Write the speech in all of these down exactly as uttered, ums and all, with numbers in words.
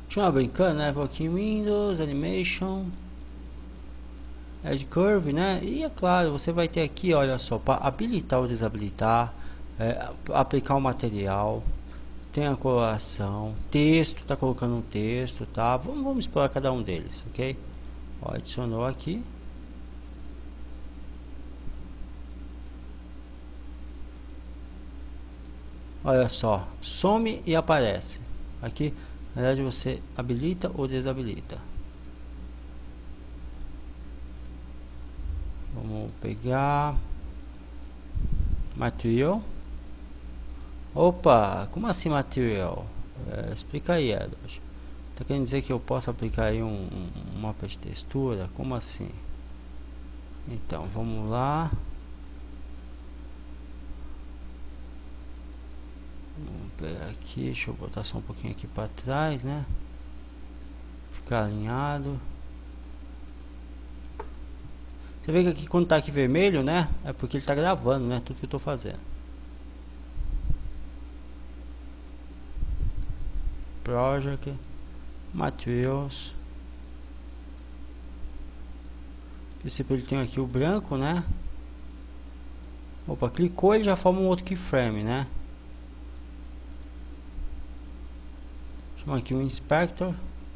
Continua brincando, né? Vou aqui em Windows, Animation, Edge Curve, né? E é claro, você vai ter aqui, olha só, para habilitar ou desabilitar, é, aplicar o material, tem a coloração, texto, tá colocando um texto, tá? Vamos, vamos explorar cada um deles, ok? Ó, adicionou aqui. Olha só, some e aparece. Aqui, na verdade, você habilita ou desabilita. Vamos pegar Material. Opa, como assim Material? É, explica aí, Edward. Tá querendo dizer que eu posso aplicar aí um, um mapa de textura? Como assim? Então, vamos lá. Vamos pegar aqui, deixa eu botar só um pouquinho aqui para trás, né? Ficar alinhado. Você vê que aqui quando tá aqui vermelho, né? É porque ele tá gravando, né? Tudo que eu tô fazendo. Project, Materials. A princípio ele tem aqui o branco, né? Opa, clicou, ele já forma um outro keyframe, né? Chama aqui o Inspector.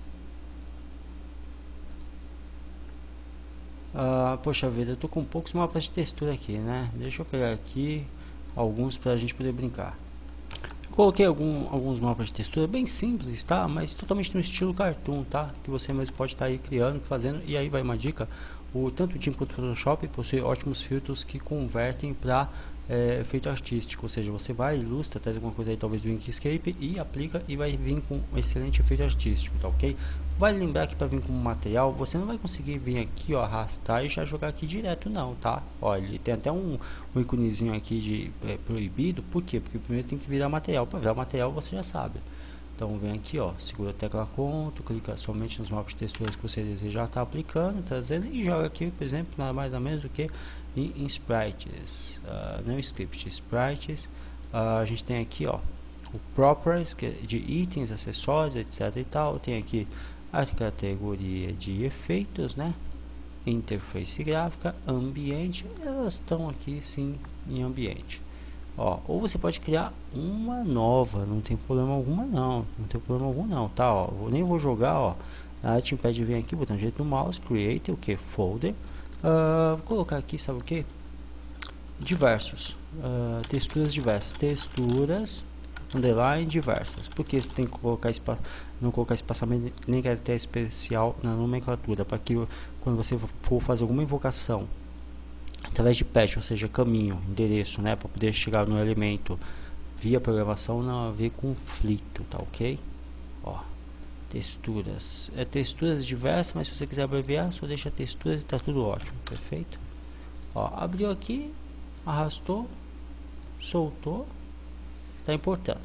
Ah, poxa vida, eu tô com poucos mapas de textura aqui, né? Deixa eu pegar aqui alguns para a gente poder brincar. Coloquei algum, alguns mapas de textura bem simples, tá? Mas totalmente no estilo cartoon, tá? Que você mesmo pode estar aí criando, fazendo. E aí vai uma dica: o tanto o Jim quanto o Photoshop possui ótimos filtros que convertem para é, efeito artístico. Ou seja, você vai, ilustra, traz alguma coisa aí talvez do Inkscape e aplica e vai vir com um excelente efeito artístico, tá ok? Vale lembrar que para vir como material, você não vai conseguir vir aqui, ó, arrastar e já jogar aqui direto não, tá? Olha, ele tem até um, um íconezinho aqui de é, proibido. Por quê? Porque primeiro tem que virar material. Para virar material você já sabe. Então vem aqui, ó, segura a tecla Ctrl, clica somente nos mapas de texturas que você deseja estar aplicando, trazendo e joga aqui, por exemplo, nada mais ou menos do que em, em Sprites, uh, não Script, Sprites. Uh, a gente tem aqui, ó, o Properties, que é de itens, acessórios, etc e tal. Tem aqui a categoria de efeitos, né? Interface gráfica, ambiente, elas estão aqui sim em ambiente. Ó, ou você pode criar uma nova, não tem problema alguma não, não tem problema algum não, tá? Ó, eu nem vou jogar, ó. A te impede de vir aqui, botão direito do mouse, create, o que? Folder. Uh, vou colocar aqui, sabe o que? Diversos, uh, texturas diversas, texturas underline diversas. Porque você tem que colocar espaço, não colocar espaçamento nem caractere especial na nomenclatura, para que quando você for fazer alguma invocação através de patch, ou seja, caminho, endereço, né, para poder chegar no elemento via programação, não haver conflito, tá ok? Ó, texturas, é texturas diversas, mas se você quiser abreviar, só deixa texturas e tá tudo ótimo, perfeito? Ó, abriu aqui, arrastou, soltou, tá importando.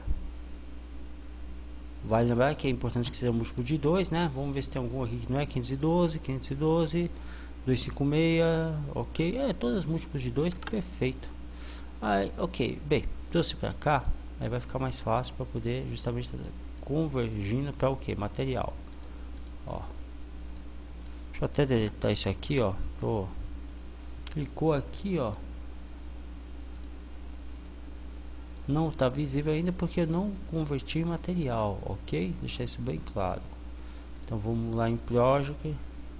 Vale lembrar que é importante que seja múltiplo de dois, né? Vamos ver se tem algum aqui que não é quinhentos e doze, quinhentos e doze, duzentos e cinquenta e seis, ok, é todas múltiplos de dois, perfeito. Aí, ok, bem, trouxe para cá, aí vai ficar mais fácil para poder justamente convergindo para o que? Material. Ó, deixa eu até deletar isso aqui, ó. Tô, clicou aqui, ó. Não está visível ainda porque eu não converti em material, ok? Deixar isso bem claro. Então vamos lá em Project.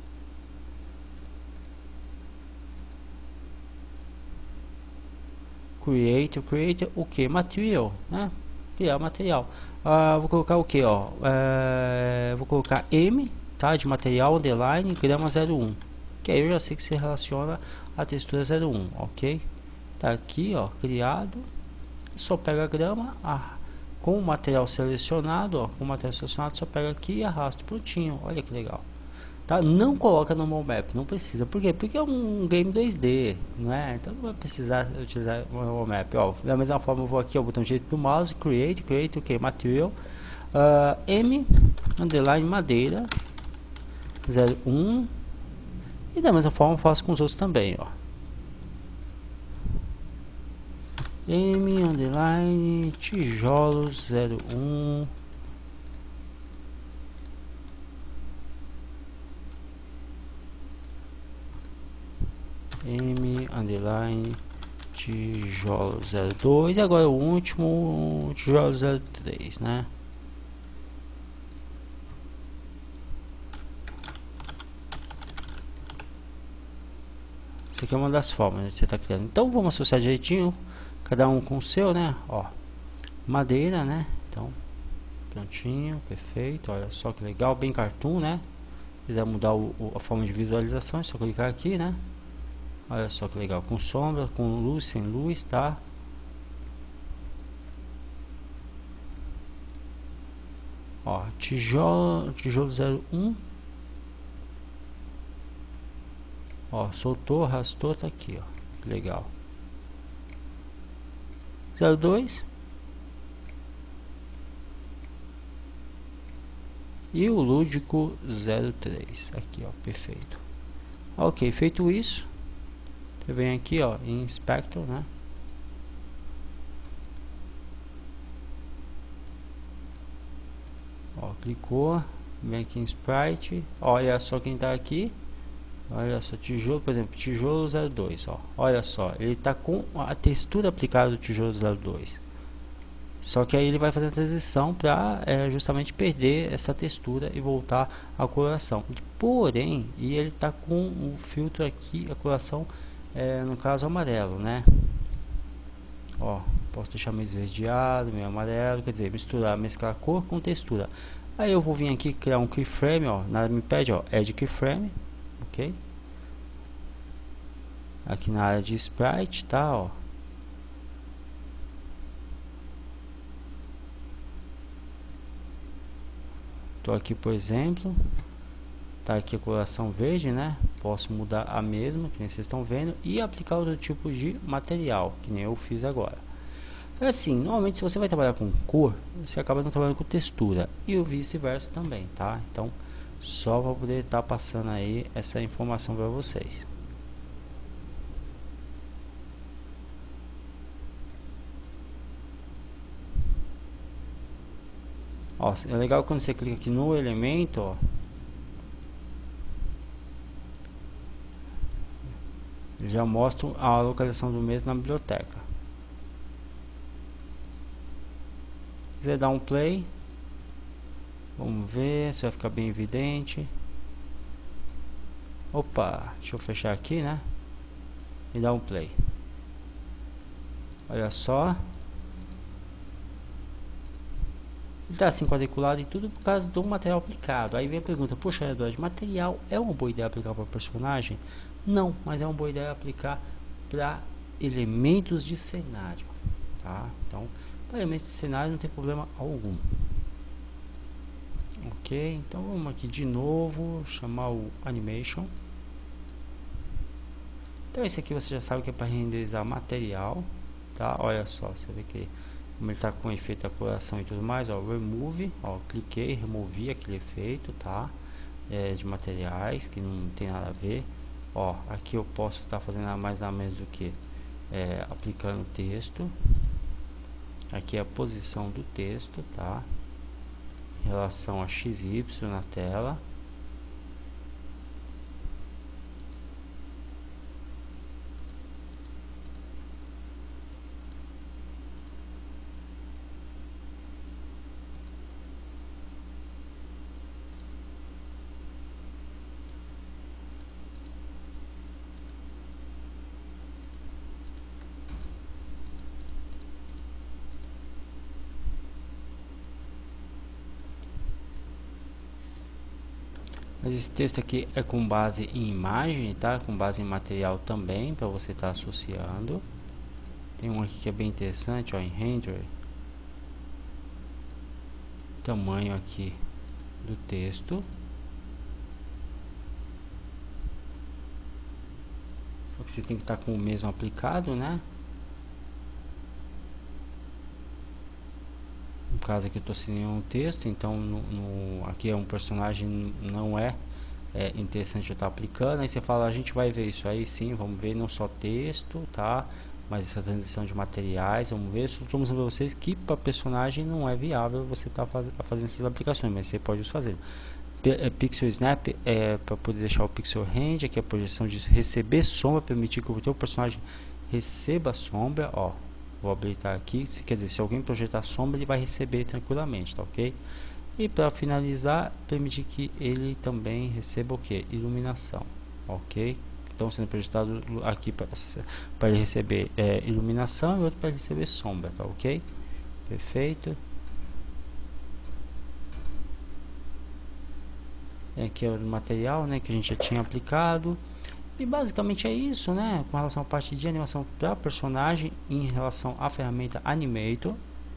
Create, create o que? Material, né? Criar material. Ah, vou colocar o que, ó? É, vou colocar M, tá? De material underline grama zero um. Que aí eu já sei que se relaciona a textura zero um, ok? Tá aqui, ó, criado. Só pega a grama, ah, com o material selecionado, ó, com o material selecionado, só pega aqui e arrasta, prontinho. Olha que legal. Tá? Não coloca no normal map, não precisa. Por quê? Porque é um game dois D, não é? Então não vai precisar utilizar o normal map. Ó, da mesma forma eu vou aqui ao botão direito do mouse, create, create o que? Material, uh, M, underline madeira, zero um. E da mesma forma eu faço com os outros também, ó. M, underline, tijolos, zero um. M underline tijolo zero dois e agora o último tijolo zero três, né? Isso aqui é uma das formas que você está criando. Então vamos associar direitinho, cada um com o seu, né? Ó, madeira, né? Então, prontinho, perfeito. Olha só que legal, bem cartoon, né? Se quiser mudar o, o, a forma de visualização, é só clicar aqui, né? Olha só que legal, com sombra, com luz, sem luz, tá? Ó, tijolo, tijolo zero um. Ó, soltou, arrastou, tá aqui, ó. Que legal. zero dois. E o lúdico zero três. Aqui, ó, perfeito. Ok, feito isso, você vem aqui, ó, em Inspector, né? Ó, clicou, vem aqui em Sprite. Olha só quem tá aqui. Olha só, tijolo, por exemplo, tijolo zero dois, ó. Olha só, ele tá com a textura aplicada do tijolo zero dois. Só que aí ele vai fazer a transição para é, justamente perder essa textura e voltar à coloração. Porém, e ele tá com o filtro aqui, a coloração é, no caso amarelo, né? Ó, posso deixar meio esverdeado, meio amarelo, quer dizer, misturar, mesclar cor com textura. Aí eu vou vir aqui criar um keyframe, ó, nada me pede, ó, add keyframe, ok? Aqui na área de sprite, tá, ó. Tô aqui, por exemplo, tá aqui a coloração verde, né? Posso mudar a mesma, que nem vocês estão vendo, e aplicar outro tipo de material, que nem eu fiz agora. Então, assim, normalmente se você vai trabalhar com cor, você acaba não trabalhando com textura, e o vice-versa também, tá? Então, só para poder estar tá passando aí essa informação para vocês. Ó, é legal quando você clica aqui no elemento, ó, já mostra a localização do mesmo na biblioteca. Se quiser dar um play, vamos ver se vai ficar bem evidente. Opa, deixa eu fechar aqui, né? E dar um play. Olha só. Ele tá assim quadriculado e tudo por causa do material aplicado. Aí vem a pergunta, poxa, Eduardo, material é uma boa ideia aplicar para personagem? Não, mas é uma boa ideia aplicar para elementos de cenário, tá? Então, para elementos de cenário não tem problema algum. Ok, então vamos aqui de novo, chamar o animation. Então esse aqui você já sabe que é para renderizar material, tá? Olha só, você vê que como ele está com efeito da coloração e tudo mais, ó, remove, ó, cliquei, removi aquele efeito, tá? É, de materiais que não tem nada a ver. Ó, aqui eu posso estar tá fazendo nada mais nada menos do que é, aplicando texto. Aqui é a posição do texto, tá? Em relação a X Y na tela. Mas esse texto aqui é com base em imagem, tá? Com base em material também, para você estar tá associando. Tem um aqui que é bem interessante, ó, em render. Tamanho aqui do texto. Só que você tem que estar tá com o mesmo aplicado, né? No caso aqui eu estou sem nenhum texto, então no, no, aqui é um personagem, não é, é interessante eu estar tá aplicando. Aí você fala, a gente vai ver isso aí sim, vamos ver não só texto, tá? Mas essa transição de materiais, vamos ver. Estou mostrando para vocês que para personagem não é viável você estar tá faz, fazendo essas aplicações, mas você pode fazer. é, Pixel Snap é para poder deixar o pixel range, aqui a projeção de receber sombra, permitir que o teu personagem receba sombra, ó, vou habilitar aqui, se quer dizer, se alguém projetar sombra, ele vai receber tranquilamente, tá ok? E para finalizar, permitir que ele também receba o que? Iluminação, ok? Então sendo projetado aqui para ele receber é, iluminação e outro para receber sombra, tá ok? Perfeito. Aqui é o material, né, que a gente já tinha aplicado. E basicamente é isso, né, com relação à parte de animação para personagem em relação à ferramenta Animator.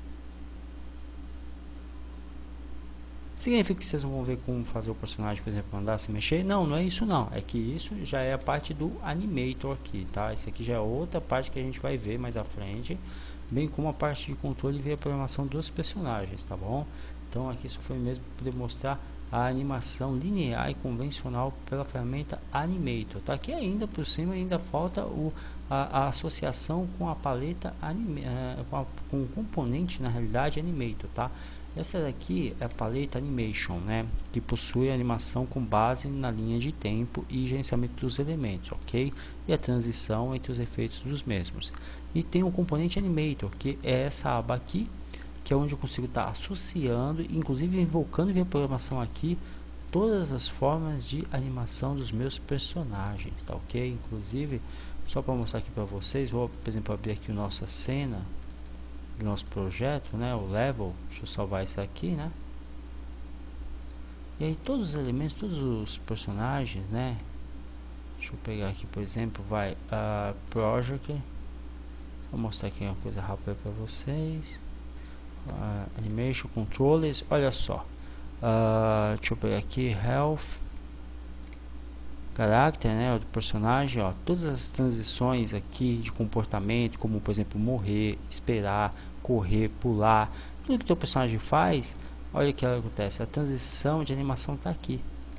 Significa que vocês vão ver como fazer o personagem, por exemplo, andar, se mexer? Não, não é isso não. É que isso já é a parte do Animator aqui, tá? Isso aqui já é outra parte que a gente vai ver mais à frente, bem como a parte de controle e a programação dos personagens, tá bom? Então aqui só foi mesmo para poder mostrar a animação linear e convencional pela ferramenta Animator, tá? Aqui ainda por cima ainda falta o, a, a associação com a paleta anime, uh, com, a, com o componente na realidade Animator, tá? Essa daqui é a paleta Animation, né? Que possui animação com base na linha de tempo e gerenciamento dos elementos, ok? E a transição entre os efeitos dos mesmos. E tem um componente Animator, que é essa aba aqui, que é onde eu consigo estar tá associando, inclusive invocando via programação aqui, todas as formas de animação dos meus personagens, tá ok? Inclusive, só para mostrar aqui para vocês, vou, por exemplo, abrir aqui a nossa cena do nosso projeto, né, o level, deixa eu salvar isso aqui, né? E aí todos os elementos, todos os personagens, né? Deixa eu pegar aqui, por exemplo, vai a uh, project, vou mostrar aqui uma coisa rápida para vocês. Uh, animation controllers, olha só, uh, deixa eu pegar aqui health character, né, do personagem, ó, todas as transições aqui de comportamento, como por exemplo morrer, esperar, correr, pular, tudo que o teu personagem faz, olha o que acontece, a transição de animação está aqui.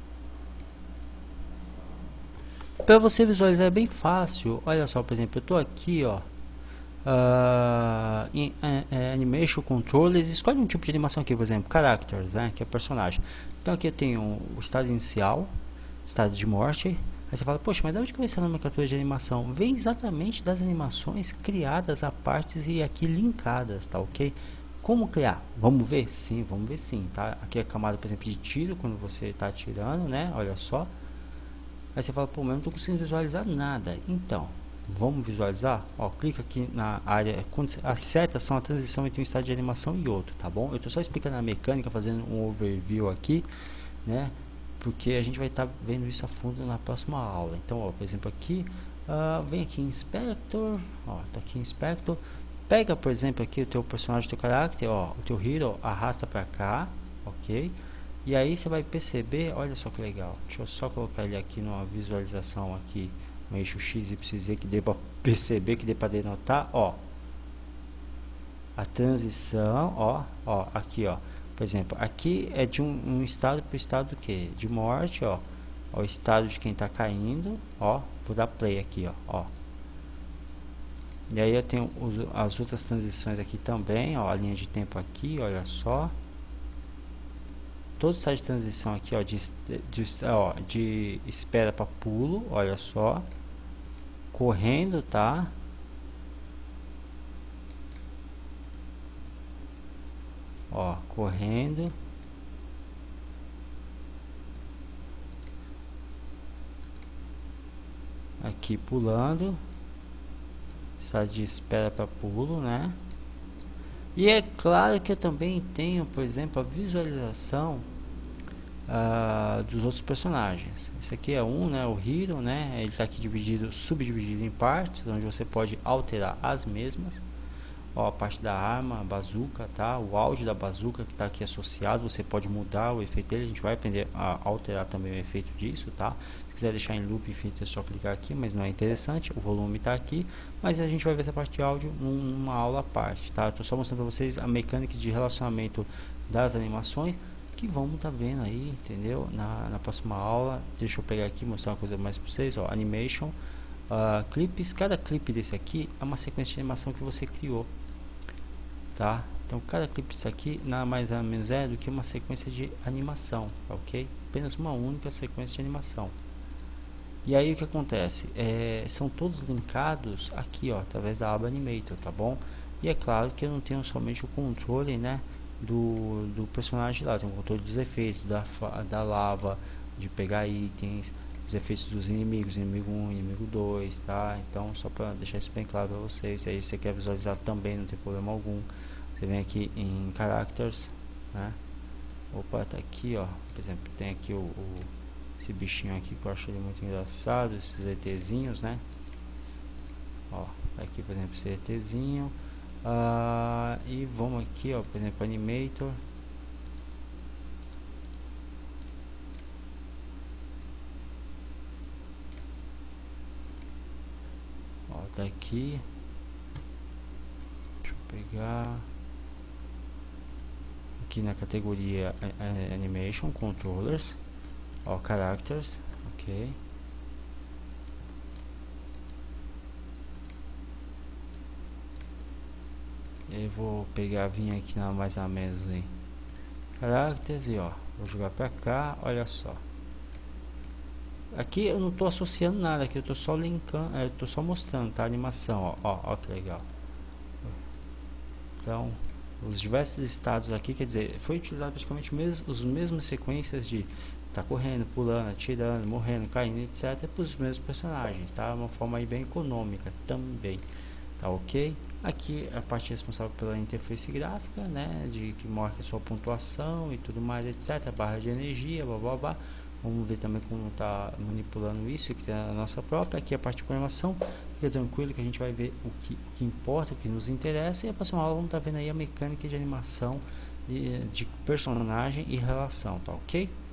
Para você visualizar é bem fácil, olha só, por exemplo, eu estou aqui, ó, Uh, em uh, Animation Controllers, escolhe um tipo de animação aqui, por exemplo, Characters, né, que é personagem. Então aqui eu tenho o estado inicial, estado de morte. Aí você fala, poxa, mas de onde que vem essa nomenclatura de animação? Vem exatamente das animações criadas a partes e aqui linkadas, tá ok? Como criar? Vamos ver? Sim, vamos ver sim, tá? Aqui é a camada, por exemplo, de tiro, quando você está atirando, né? Olha só. Aí você fala, pô, mas eu não estou conseguindo visualizar nada. Então, vamos visualizar, ó, clica aqui na área, quando as setas são a transição entre um estado de animação e outro, tá bom? Eu estou só explicando a mecânica, fazendo um overview aqui, né? Porque a gente vai estar tá vendo isso a fundo na próxima aula. Então, ó, por exemplo, aqui, uh, vem aqui em Inspector, ó, tá aqui em Inspector, pega, por exemplo, aqui o teu personagem, o teu caráter, ó, o teu hero, arrasta para cá, ok? E aí você vai perceber, olha só que legal, deixa eu só colocar ele aqui numa visualização aqui, no eixo X, Y, Z, que dê para perceber, que dê para denotar, ó, a transição, ó, ó, aqui, ó, por exemplo, aqui é de um, um estado para o estado do que? De morte, ó, ó, o estado de quem está caindo, ó, vou dar play aqui, ó, ó. E aí eu tenho os, as outras transições aqui também, ó, a linha de tempo aqui, olha só. Todo estado de transição aqui, ó, de, de, ó, de espera para pulo, olha só. Correndo, tá? Ó, correndo. Aqui pulando. Estado de espera para pulo, né? E é claro que eu também tenho, por exemplo, a visualização uh, dos outros personagens. Esse aqui é um, né? O Hero, né? Ele está aqui dividido, subdividido em partes, onde você pode alterar as mesmas. Ó, a parte da arma, a bazuca, tá? O áudio da bazuca que está aqui associado, você pode mudar o efeito dele. A gente vai aprender a alterar também o efeito disso, tá? Se quiser deixar em loop infinito é só clicar aqui, mas não é interessante. O volume está aqui, mas a gente vai ver essa parte de áudio numa aula à parte, tá? Estou só mostrando para vocês a mecânica de relacionamento das animações que vamos estar tá vendo aí, entendeu? Na, na próxima aula. Deixa eu pegar aqui e mostrar uma coisa mais para vocês, ó. Animation, uh, clipes. Cada clipe desse aqui é uma sequência de animação que você criou, tá? Então cada clipe disso aqui nada mais nada menos é do que uma sequência de animação, tá ok? Apenas uma única sequência de animação. E aí o que acontece? É, são todos linkados aqui, ó, através da aba Animator, tá bom? E é claro que eu não tenho somente o controle, né, do, do personagem lá, tem o controle dos efeitos, da, da lava, de pegar itens, os efeitos dos inimigos, inimigo um, inimigo dois, tá? Então só para deixar isso bem claro para vocês, se aí você quer visualizar também, não tem problema algum. Você vem aqui em Characters, né? Opa, tá aqui, ó, por exemplo, tem aqui o, o esse bichinho aqui que eu acho ele muito engraçado, esses ETzinhos, né? Ó, aqui por exemplo esse ETzinho. Uh, e vamos aqui, ó, por exemplo, Animator. Ó, tá aqui. Deixa eu pegar aqui na categoria Animation Controllers. Ó, Characters, ok. Eu vou pegar, vir aqui na mais ou menos em Characters e ó, vou jogar pra cá, olha só. Aqui eu não tô associando nada, aqui eu tô só linkando, eu tô só mostrando, tá? A animação, ó, ó, ó que legal. Então, os diversos estados aqui, quer dizer, foi utilizado praticamente mes os mesmas sequências de tá correndo, pulando, atirando, morrendo, caindo, etc, para os mesmos personagens, tá? Uma forma aí bem econômica também, tá ok? Aqui a parte responsável pela interface gráfica, né, de que marca a sua pontuação e tudo mais, etc, a barra de energia, blá blá blá. Vamos ver também como está manipulando isso, que é a nossa própria. Aqui a parte de programação, fica tranquilo que a gente vai ver o que, o que importa, o que nos interessa. E a próxima aula vamos estar vendo aí a mecânica de animação, de, de personagem e relação, tá ok?